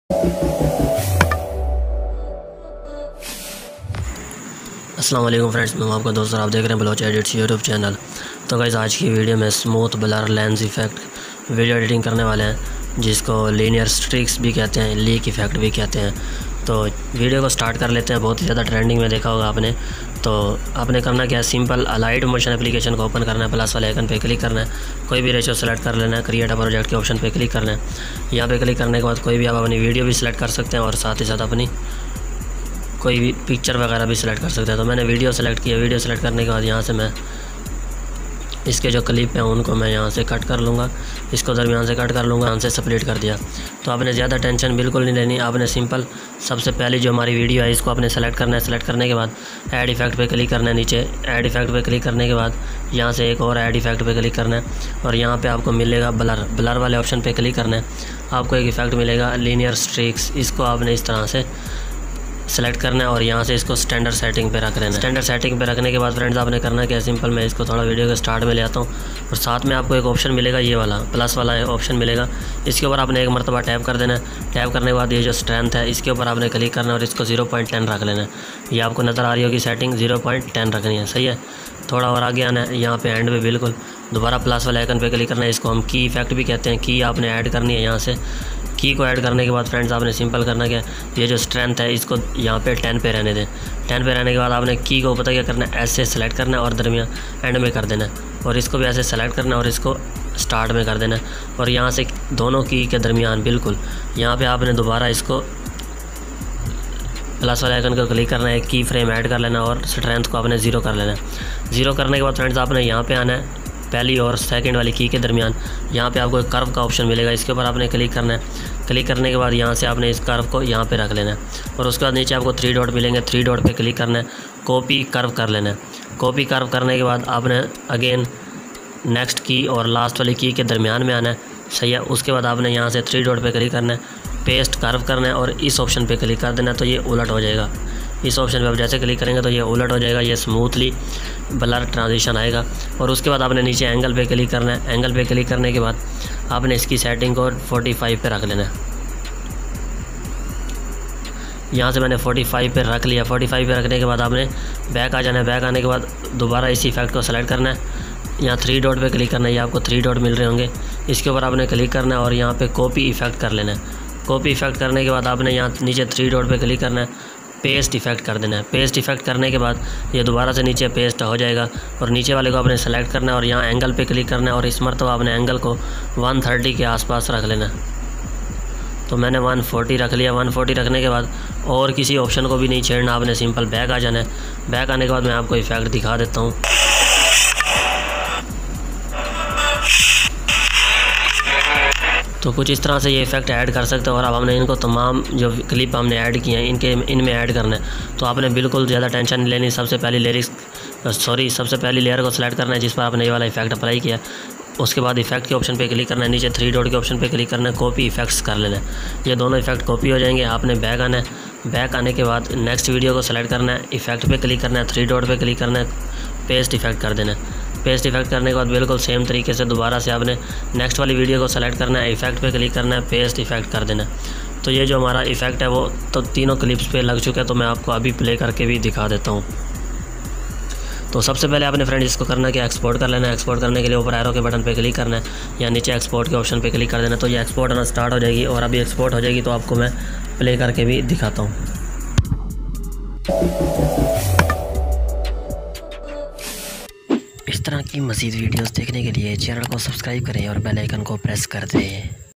अस्सलाम वालेकुम फ्रेंड्स, मैं आपका दोस्त और आप देख रहे हैं बलोच एडिट्स यूट्यूब चैनल। तो गाइस, आज की वीडियो में smooth blur lens effect video editing करने वाले हैं, जिसको लीनियर स्ट्रिक्स भी कहते हैं, लीक इफ़ेक्ट भी कहते हैं। तो वीडियो को स्टार्ट कर लेते हैं। बहुत ही ज़्यादा ट्रेंडिंग में देखा होगा आपने। तो आपने करना क्या है, सिंपल अलाइट मोशन एप्लीकेशन को ओपन करना है, प्लस वाले आइकन पे क्लिक करना है, कोई भी रेशो सेलेक्ट कर लेना है, क्रिएट अ प्रोजेक्ट के ऑप्शन पे क्लिक करना है। यहाँ पे क्लिक करने के बाद कोई भी आप अपनी वीडियो भी सिलेक्ट कर सकते हैं और साथ ही साथ अपनी कोई भी पिक्चर वगैरह भी सिलेक्ट कर सकते हैं। तो मैंने वीडियो सेलेक्ट किया। वीडियो सेलेक्ट करने के बाद यहाँ से मैं इसके जो क्लिप हैं उनको मैं यहाँ से कट कर लूँगा, इसको दरमियान से कट कर लूँगा, यहाँ से स्प्लिट कर दिया। तो आपने ज़्यादा टेंशन बिल्कुल नहीं लेनी। आपने सिंपल सबसे पहले जो हमारी वीडियो है इसको आपने सेलेक्ट करना है। सेलेक्ट करने के बाद ऐड इफ़ेक्ट पे क्लिक करना है। नीचे ऐड इफ़ेक्ट पे क्लिक करने के बाद यहाँ से एक और ऐड इफ़ेक्ट पे क्लिक करना है और यहाँ पे आपको मिलेगा ब्लर वाले ऑप्शन पे क्लिक करना है। आपको एक इफ़ेक्ट मिलेगा लीनियर स्ट्रिक्स, इसको आपने इस तरह से सेलेक्ट करना है और यहाँ से इसको स्टैंडर्ड सेटिंग पे रख लेना है। स्टैंडर्ड सेटिंग पे रखने के बाद फ्रेंड्स आपने करना क्या है, सिंपल मैं इसको थोड़ा वीडियो के स्टार्ट में ले आता हूँ और साथ में आपको एक ऑप्शन मिलेगा, ये वाला प्लस वाला ऑप्शन मिलेगा। इसके ऊपर आपने एक मरतबा टैप कर देना है। टैप करने के बाद ये जो स्ट्रेंथ है इसके ऊपर आपने क्लिक करना है और इसको 0.10 रख लेना है। ये आपको नज़र आ रही होगी सेटिंग, 0.10 रखनी है। सही है। थोड़ा और आगे आना है, यहाँ पे एंड पे बिल्कुल दोबारा प्लस वाले आइकन पे क्लिक करना है। इसको हम की इफ़ेक्ट भी कहते हैं। की आपने ऐड करनी है। यहाँ से की को ऐड करने के बाद फ्रेंड्स आपने सिंपल करना क्या, ये जो स्ट्रेंथ है इसको यहाँ पे 10 पे रहने दें। 10 पे रहने के बाद आपने की को पता क्या करना है, ऐसे सेलेक्ट करना है और दरमियान एंड में कर देना है और इसको भी ऐसे सेलेक्ट करना है और इसको स्टार्ट में कर देना है और यहाँ से दोनों की के दरमियान बिल्कुल यहाँ पे आपने दोबारा इसको प्लस वाले आइकन को क्लिक करना है, की फ्रेम ऐड कर लेना और स्ट्रेंथ को आपने 0 कर लेना है। 0 करने के बाद फ्रेंड्स आपने यहाँ पे आना है, पहली और सेकंड वाली की के दरमियान यहाँ पे आपको एक कर्व का ऑप्शन मिलेगा, इसके ऊपर आपने क्लिक करना है। क्लिक करने के बाद यहाँ से आपने इस कर्व को यहाँ पे रख लेना है और उसके बाद नीचे आपको 3 डॉट मिलेंगे। 3 डॉट पे क्लिक करना है, कॉपी कर्व कर लेना है। कॉपी कर्व करने के बाद आपने अगेन नेक्स्ट की और लास्ट वाली की के दरमियान में आना है। सही है। उसके बाद आपने यहाँ से 3 डॉट पे क्लिक करना है, पेस्ट कर्व करना है और इस ऑप्शन पे क्लिक कर देना है। तो ये उलट हो जाएगा। इस ऑप्शन पे आप जैसे क्लिक करेंगे तो ये उलट हो जाएगा, ये स्मूथली ब्लर ट्रांजिशन आएगा। और उसके बाद आपने नीचे एंगल पे क्लिक करना है। एंगल पे क्लिक करने के बाद आपने इसकी सेटिंग को 45 पे रख लेना है। यहाँ से मैंने 45 पे रख लिया। 45 पे रखने के बाद आपने बैक आ जाना है। बैक आने के बाद दोबारा इसी इफेक्ट को सेलेक्ट करना है। यहाँ 3 डॉट पे क्लिक करना है, ये आपको 3 डॉट मिल रहे होंगे। इसके ऊपर आपने क्लिक करना है और यहाँ पे कॉपी इफेक्ट कर लेना है। कॉपी इफेक्ट करने के बाद आपने यहाँ नीचे 3 डॉट पे क्लिक करना है, पेस्ट इफेक्ट कर देना है। पेस्ट इफेक्ट करने के बाद ये दोबारा से नीचे पेस्ट हो जाएगा और नीचे वाले को आपने सेलेक्ट करना है और यहाँ एंगल पे क्लिक करना है और इस मरतबा आपने एंगल को 130 के आसपास रख लेना है। तो मैंने 140 रख लिया। 140 रखने के बाद और किसी ऑप्शन को भी नहीं छेड़ना, आपने सिंपल बैक आ जाना है। बैक आने के बाद मैं आपको इफेक्ट दिखा देता हूँ। तो कुछ इस तरह से ये इफ़ेक्ट ऐड कर सकते हो और अब हमने इनको तमाम जो क्लिप हमने ऐड किए हैं इनमें ऐड करना है। तो आपने बिल्कुल ज़्यादा टेंशन नहीं लेनी। सबसे पहली लेयर को सिलेक्ट करना है जिस पर आपने ये वाला इफेक्ट अप्लाई किया। उसके बाद इफेक्ट के ऑप्शन पे क्लिक करना है, नीचे 3 डॉट के ऑप्शन पे क्लिक करना है, कॉपी इफेक्ट्स कर लेना है। ये दोनों इफेक्ट कॉपी हो जाएंगे। आपने बैक आना है। बैक आने के बाद नेक्स्ट वीडियो को सेलेक्ट करना है, इफेक्ट पे क्लिक करना है, 3 डॉट पे क्लिक करना है, पेस्ट इफेक्ट कर देना है। पेस्ट इफेक्ट करने के बाद बिल्कुल सेम तरीके से दोबारा से आपने नेक्स्ट वाली वीडियो को सेलेक्ट करना है, इफेक्ट पे क्लिक करना है, पेस्ट इफेक्ट कर देना है। तो ये जो हमारा इफेक्ट है वो तो तीनों क्लिप्स पे लग चुका है। तो मैं आपको अभी प्ले करके भी दिखा देता हूँ। तो सबसे पहले आपने फ्रेंड इसको करना कि एक्सपोर्ट कर लेना है। एक्सपोर्ट करने के लिए ऊपर एरो के बटन पे क्लिक करना है या नीचे एक्सपोर्ट के ऑप्शन पे क्लिक कर देना। तो ये एक्सपोर्ट होना स्टार्ट हो जाएगी और अभी एक्सपोर्ट हो जाएगी तो आपको मैं प्ले करके भी दिखाता हूँ। इस तरह की मज़ीद वीडियोस देखने के लिए चैनल को सब्सक्राइब करें और बेल आइकन को प्रेस कर दें।